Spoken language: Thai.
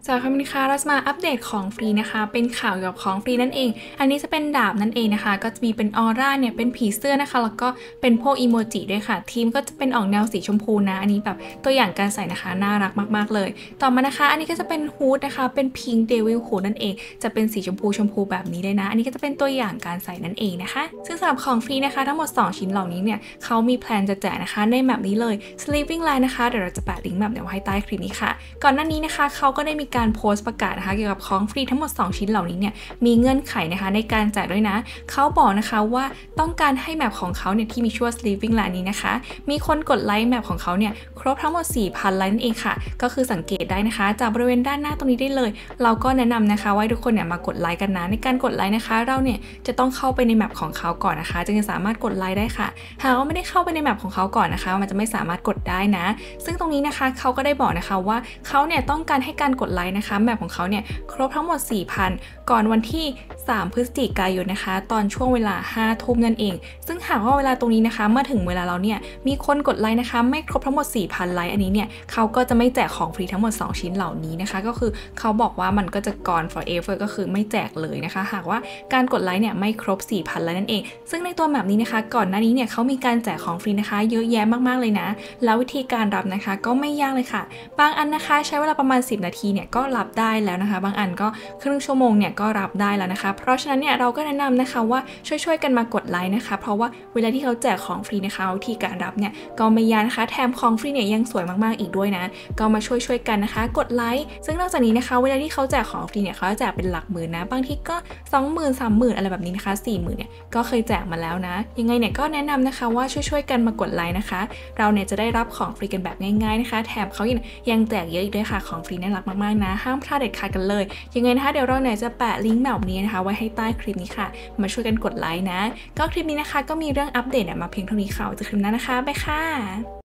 สวัสดีค่ะเราจะมาอัปเดตของฟรีนะคะเป็นข่าวเกี่ยวกับของฟรีนั่นเองอันนี้จะเป็นดาบนั่นเองนะคะก็จะมีเป็นออร่าเนี่ยเป็นผีเสื้อนะคะแล้วก็เป็นพวกอีโมจิด้วยค่ะทีมก็จะเป็นออกแนวสีชมพูนะอันนี้แบบตัวอย่างการใส่นะคะน่ารักมากๆเลยต่อมานะคะอันนี้ก็จะเป็นฮูดนะคะเป็นพิงค์เดวิลฮูดนั่นเองจะเป็นสีชมพูแบบนี้เลยนะอันนี้ก็จะเป็นตัวอย่างการใส่นั่นเองนะคะซึ่งสำหรับของฟรีนะคะทั้งหมด2ชิ้นเหล่านี้เนี่ยเขามีแพลนจะแจกนะคะในแมปนี้เลย Sleeping Line นะคะเดี๋ยวเราจะแปะลิงก์แมปไว้ให้ใต้คลิปนี้ค่ะก่อนหน้านี้นะคะเขาก็ได้มีการโพสต์ประกาศนะคะเกี่ยวกับของฟรีทั้งหมด2ชิ้นเหล่านี้เนี่ยมีเงื่อนไขนะคะในการแจกด้วยนะเขาบอกนะคะว่าต้องการให้แมปของเขาเนี่ยที่มีชื่อว่า Sleeping Line นี้นะคะมีคนกดไลค์แมปของเขาเนี่ยครบทั้งหมด 4,000 ไลค์นั่นเองค่ะก็คือสังเกตได้นะคะจากบริเวณด้านหน้าตรงนี้ได้เลยเราก็แนะนำนะคะว่าทุกคนเนี่ยมากดไลค์กันนะในการกดไลค์นะคะเราเนี่ยจะต้องเข้าไปในแมปของเขาก่อนนะคะจึงจะสามารถกดไลค์ได้ค่ะหากว่าไม่ได้เข้าไปในแมปของเขาก่อนนะคะมันจะไม่สามารถกดได้นะซึ่งตรงนี้นะคะเขาก็ได้บอกนะคะว่าเขาเนี่ยต้องการให้การกดไลค์นะคะแมปของเขาเนี่ยครบทั้งหมด 4,000 ก่อนวันที่3พฤศจิกายนนะคะตอนช่วงเวลา5 ทุ่มนั่นเองซึ่งหากว่าเวลาตรงนี้นะคะเมื่อถึงเวลาเราเนี่ยมีคนกดไลค์นะคะไม่ครบทั้งหมด 4,000 ไลค์อันนี้เนี่ยเขาก็จะไม่แจกของฟรีทั้งหมด2ชิ้นเหล่านี้นะคะก็คือเขาบอกว่ามันก็จะgone forever ก็คือไม่แจกเลยนะคะหากว่าการกดไลค์เนี่ยไม่ครบ 4,000 ไลค์นั่นเองซึ่งในตัวแบบนี้นะคะก่อนหน้านี้เนี่ยเขามีการแจกของฟรีนะคะเยอะแยะมากๆเลยนะแล้ววิธีการรับนะคะก็ไม่ยากเลยค่ะบางอันนะคะใช้เวลาประมาณ10 นาทีเนี่ยก็รับได้แล้วนะคะบางอันก็ครึ่งชั่วโมงเนี่ยก็รับได้แล้วนะคะเพราะฉะนั้นเนี่ยเราก็แนะนำนะคะว่าช่วยกันมากดไลค์นะคะเพราะว่าเวลาที่เขาแจกของฟรีนะคะวิธีการรับเนี่ยก็ไม่ยากนะคะแถมของฟรีเนี่ยยังสวยมากๆอีกด้วยนะก็มาช่วยกันนะคะกดไลค์ซึ่งนอกจากนี้นะคะเวลาที่เขาแจกของฟรีเนี่ยเขาจะแจกเป็นหลักหมื่นนะบางทีก็ 20,000 30,000 อะไรแบบนี้นะคะ 40,000 เนี่ยก็เคยแจกมาแล้วนะยังไงเนี่ยก็แนะนำนะคะว่าช่วยกันมากดไลค์นะคะเราเนี่ยจะได้รับของฟรีกันแบบง่ายๆนะคะแถมเขายังแจกเยอะอีกด้วยค่ะของฟรีน่ารักมากๆนะห้ามพลาดเด็ดขาดกันเลยยังไงนะคะเดี๋ยวเราเนี่ยจะแปะลิงก์แบบนี้นะคะไว้ให้ใต้คลิปนี้ค่ะมาช่วยกันกดไลค์นะก็คลิปนี้นะคะก็มีเรื่องอัปเดตมาเพียงเท่านี้ค่ะจะคลิปหน้านะคะบ๊ายบายค่ะ